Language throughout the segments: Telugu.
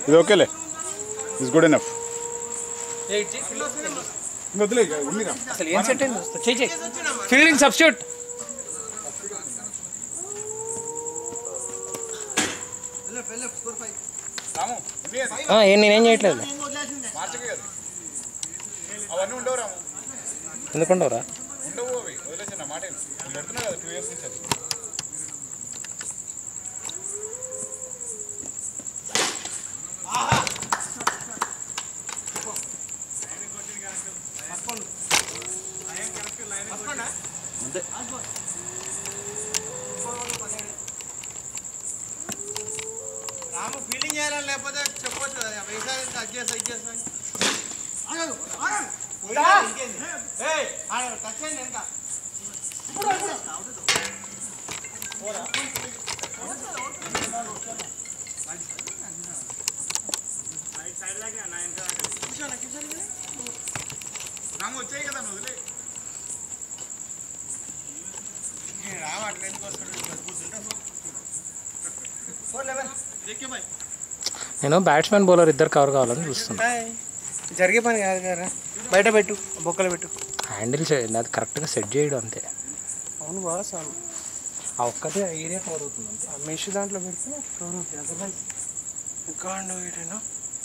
ఇది ఓకేలే, ఇస్ గుడ్ ఎనఫ్. అసలు ఏం సెట్ అయింది చెయ్యి ఫీల్డింగ్ సబ్స్టిట్యూట్. నేనేం చేయట్లేదు. ఎందుకుండవురా? రాము ఫీల్డింగ్ చేయాలని లేకపోతే చెప్పొచ్చు వ్యవసాయం టచ్ చేస్తా టచ్ చేయండి ఇంకా రాము వచ్చాయి కదా వదిలే రాము అట్లా ఎందుకు వస్తాడు. నేను బ్యాట్స్మెన్ బౌలర్ ఇద్దరు కవర్ కావాలని చూస్తున్నా. జరిగే పని కాదు కదా, బయట పెట్టు, బొక్కలు పెట్టు. హ్యాండిల్ అది కరెక్ట్గా సెట్ చేయడం అంతే. అవును బాగా చాలు, ఆ ఒక్కటే ఏరియా కవర్ అవుతుంది అంతే. మెష్ దాంట్లో పెడితే కవర్ అవుతుంది. అదర్వైజ్ ఇంకా వీటేనా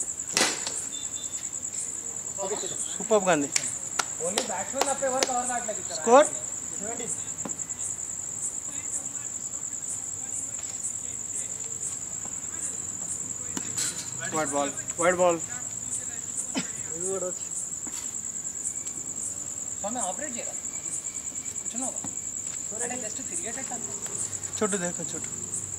సూపర్ గా ఉంది. ఓన్లీ బ్యాట్స్మెన్ తప్ప ఎవరు కవర్ కావట్లేదు. స్కోర్ 17. వైడ్ బాల్ ఆపరేట్ చేయరా కూర్చున్నావు జస్ట్ తిరిగేటట్టు చుట్టూ దేఖ చుట్టూ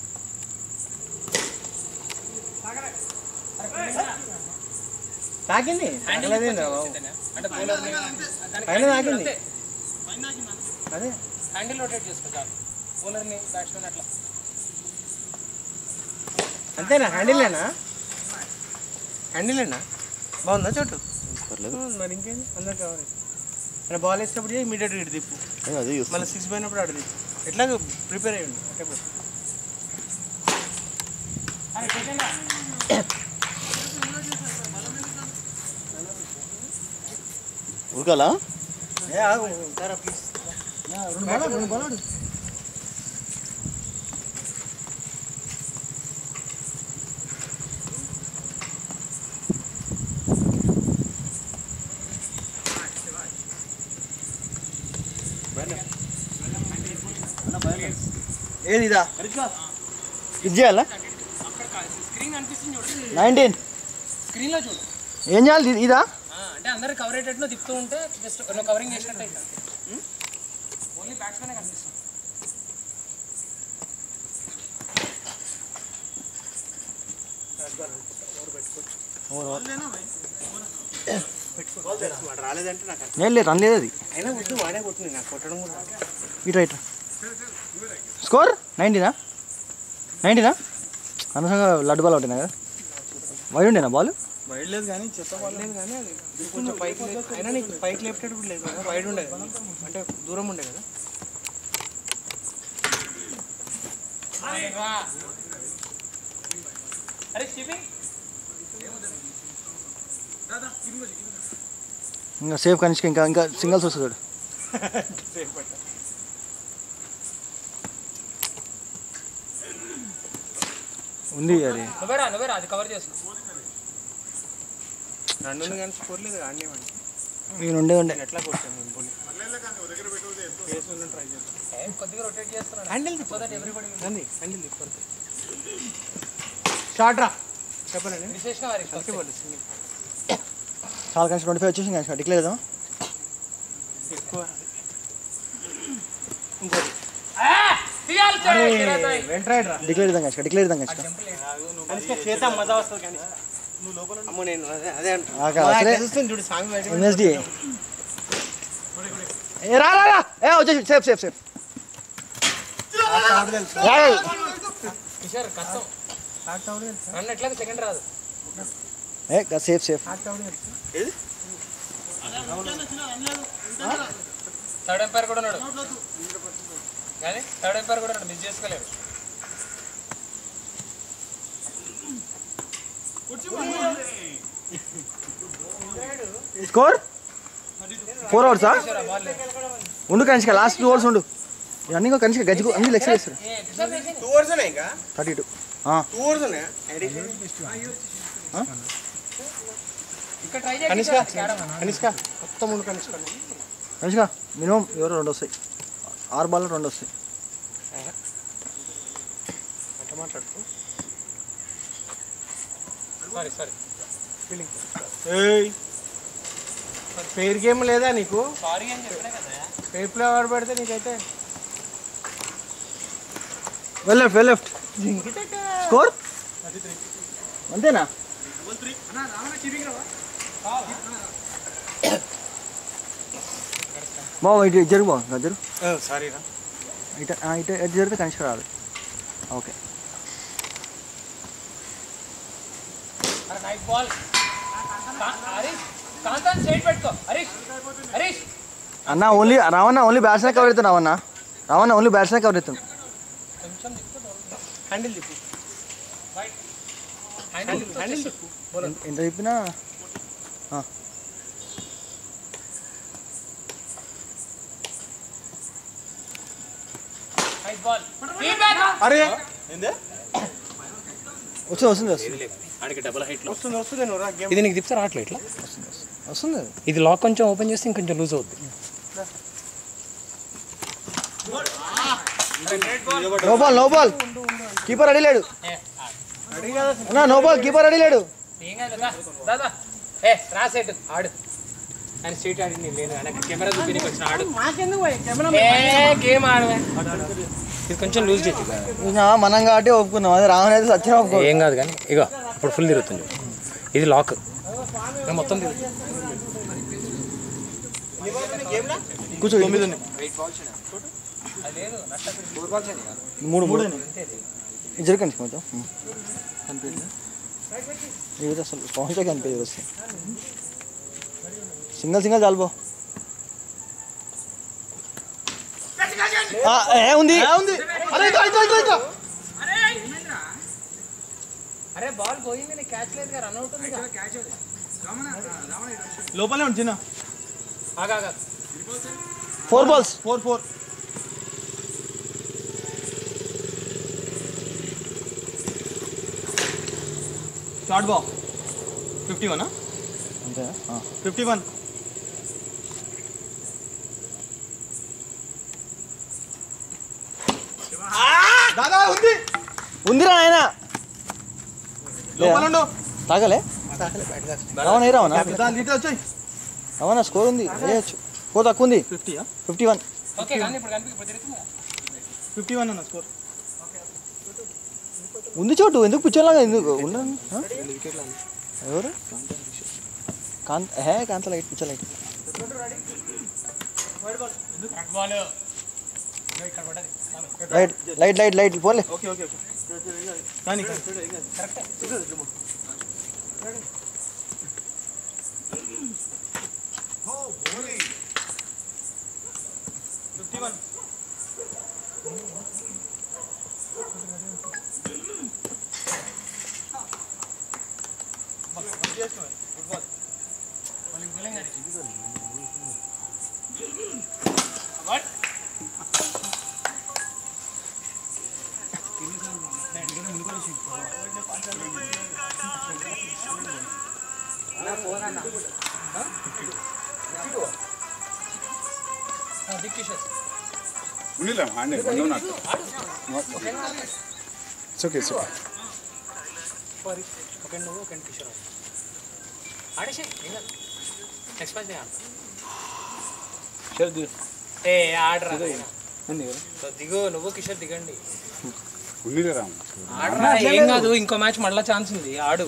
తాకింది పైన తాకింది అదే హ్యాండిల్ రొటేట్ చేసుకుంటారు బౌలర్ని బ్యాట్స్మెన్ అట్లా అంతేనా. హ్యాండిలేనా బాగుందా చోటు మరి ఇంకేంది అందరు కావాలి. అంటే బాల్ వేసినప్పుడు ఇమీడియట్గా ఇటు తిప్పు, మళ్ళీ 6 పోయినప్పుడు అటు తిప్పు. ఎట్లా ప్రిపేర్ అయ్యండి ఉరకాలా ప్లీజ్. ఏది ఇదా ఇది చేయాలా 19 స్క్రీన్లో చూడు. ఏం చేయాలి ఇదా? అంటే అందరు కవర్ అయ్యేటట్లు తిప్పుతూ ఉంటే జస్ట్ కవరింగ్ చేసినట్టు అయితే ఓన్లీ బ్యాట్స్మెన్ కనిపిస్తుంది. రాలేదంటే నాకు లేదు రన్ లేదు అది. అయినా వద్దు, వాడే కొట్టింది నాకు కొట్టడం కూడా. ఇటు స్కోర్ 19 అనవసరంగా లడ్డు బాల్ ఉంటేనా కదా, వైడ్ ఉండేనా బాల్? వైడ్ లేదు కానీ చెప్పలేదు కానీ అది కొంచెం పైకి అయినా నీకు పైకి లేపేటప్పుడు లేదు కదా, వైడ్ ఉండే కదా, అంటే దూరం ఉండే కదా. ఇంకా సేఫ్ కనిష్క ఇంకా సింగల్స్ వస్తుంది. ఉంది అది నువ్వేరా అది కవర్ చేసు. నన్ను కానీ స్కోర్ లేదు ఆడినేవాడిని. నేను ఉండే ఎట్లా కొట్టాను నేను పోనీ ట్రై చేస్తాను. కొద్దిగా రొటేట్ చేస్తున్నాను. హ్యాండిల్ తిప్పండి, హ్యాండిల్ తిప్పండి. షార్ట్ రా చెప్పండి. విశేషణ వారి చాలా కనిష్క 25 వచ్చేసి కనిష్క డిక్లేర్ చేద్దాం. ఎక్కువ ఇంకోటి డిక్లేర్ చేద్దాం కనిష్క చేద్దాం, మజా వస్తుంది. కానీ నువ్వు లోపల అమ్మ నేను అదే చూస్తుంది చూడు స్వామి ఎన్ఎస్డి రా వచ్చేసి సేఫ్ కిషోర్ కష్టం రన్ ఎట్లా సెకండ్ రాదు. సేఫ్ థర్డ్ ఎంపైర్ కూడా ఉన్నాడు కానీ మిస్ చేసుకోలేడు. స్కోర్ 4 ఓవర్సా ఉండు కనిష్క లాస్ట్ 2 ఓవర్స్ ఉండు ఇవన్నీ కనిష్క గజ్జు అన్ని లెక్స్ చేస్తారు 2 ఓవర్స్ ఉన్నాయి ఇంకా 32 2 ఓవర్స్ ఉన్నాయి ఇక్కడ ట్రై చేయి కనిష్క మొత్తం ఉండు కనిష్క మినిమం ఎవరో 2 వస్తాయి 6 బాల్ 2 వస్తాయి అట్లా మాట్లాడుకో సారీ ఫెయిర్ గేమ్ లేదా నీకు సారీ అని చెప్పినా కదా ఫెయిర్ ప్లే ఆర్డర్ పెడితే నీకైతే వెల్ లెఫ్ట్ స్కోర్ అంతేనా బాబు ఇటు జరుగు బాబు గజ్జరు సారీ రా ఇటు జరిగితే కనిష్క రాదు ఓకే అరే నైస్ బాల్ హరీష్ కాంతాన్ స్ట్రైట్ పెట్టుకో హరీష్ అన్న ఓన్లీ ఓన్లీ బ్యాట్స్మెన్ కవర్ అవుతున్నా రావన్న ఓన్లీ బ్యాట్స్మెన్ కవర్ అవుతుంది కొంచెం దిక్కు హ్యాండిల్ తిప్పు రైట్ హ్యాండిల్ తిప్పు ఎంత చెప్పినా నైస్ బాల్ ఫీడ్బ్యాక్ అరే ఏందే వస్తుంది ఆడికి డబుల్ హైట్ లో వస్తుంది నువ్వు రా గేమ్ ఇది నీకు తిప్పితే రావట్లేదు ఇట్లా వస్తుంది ఇది లాక్ కొంచెం ఓపెన్ చేస్తే ఇంకొంచెం లూజ్ అవుతుంది నో బాల్ కీపర్ రెడీ లేడు అన్నా నో బాల్ కీపర్ రెడీ లేడు ఏం కాదు దాదా రా సెట్ ఆడు ఆయన స్ట్రైట్ ఆడి నేను లేను ఆయన కెమెరా చూపినికి వచ్చిన ఆడు గేమ్ ఆడవే ఇది కొంచెం లూజ్ చేసి మనం కాబట్టి ఒప్పుకున్నాం అదే రావణ అయితే సచ్చిన ఒప్పుకో ఏం కాదు కానీ ఇగో ఇప్పుడు ఫుల్ తిరుగుతుంది ఇది లాక్ మొత్తం తిరుగుతుంది కూర్చో 9 మూడు జరగండి కొంచెం ఇది అసలు పౌంచే కనిపించదు వస్తే సింగల్ చాలు బో ఉంది అరే బాల్ పోయింది క్యాచ్ లేదు రన్ అవుట్ ఉంది లోపలే ఉంది చిన్న ఆగా 4 balls 4 షార్ట్ బాల్ 51 అంతేనా 51 దాదా ఉందిరా ఆయన లోపల తాగలే రావణ రావణ వచ్చాయి రావణ స్కోర్ ఉంది వేయచ్చు స్కోర్ తక్కువ ఉంది 51 ఓకే కానీ ఇప్పుడు తిరుగుతుందా 51 అన్న స్కోర్ ఉంది చోటు ఎందుకు పిచ్చోలాగా ఎందుకు ఉండండి ఎవరు కాంత లైట్ పిచ్చ లైట్ లైట్ పోలే ఓకే కానీ Unila, hand it. No, not. It's okay. Okay నువ్వు ఓకే కిషోర్ ఆడేసి నెక్స్ట్ మ్యాచ్ ఏ ఆడరా దిగు నువ్వు కిషోర్ దిగండి Unila Ram. ఆడరా ఏం కాదు ఇంకో మ్యాచ్ మళ్ళా ఛాన్స్ ఉంది ఆడు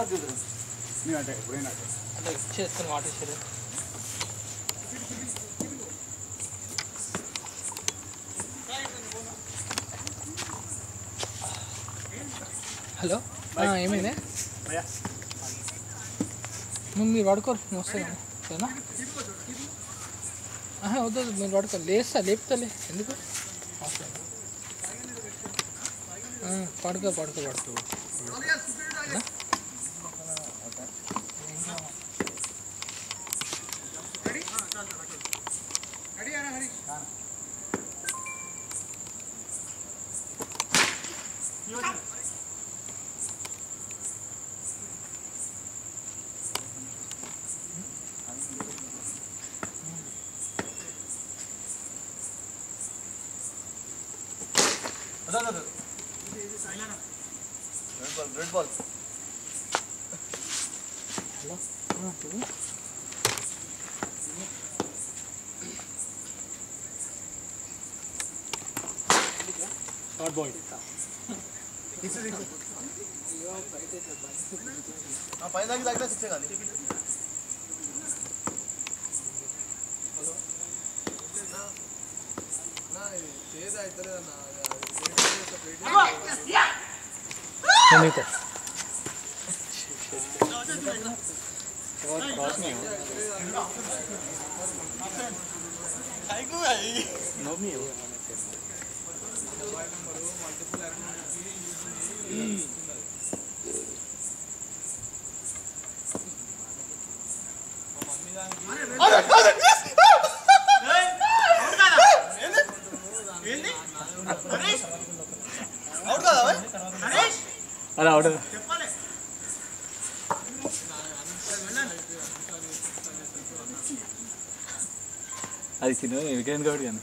చేస్తాను వాటర్ హలో ఏమైంది మీరు పడుకోరు వస్తాను సరేనా వద్దు మీరు పడుకోరు లేపుతలే ఎందుకు పడుకో రెడ్ బాల్ పైన దగ్గర సిక్స్ కాదు అలా అవుట్ అది చిన్న వికెట్ కాబట్టి కానీ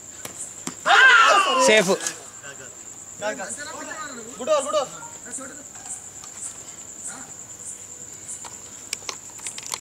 సేఫ్ గుడ్ ఓవర్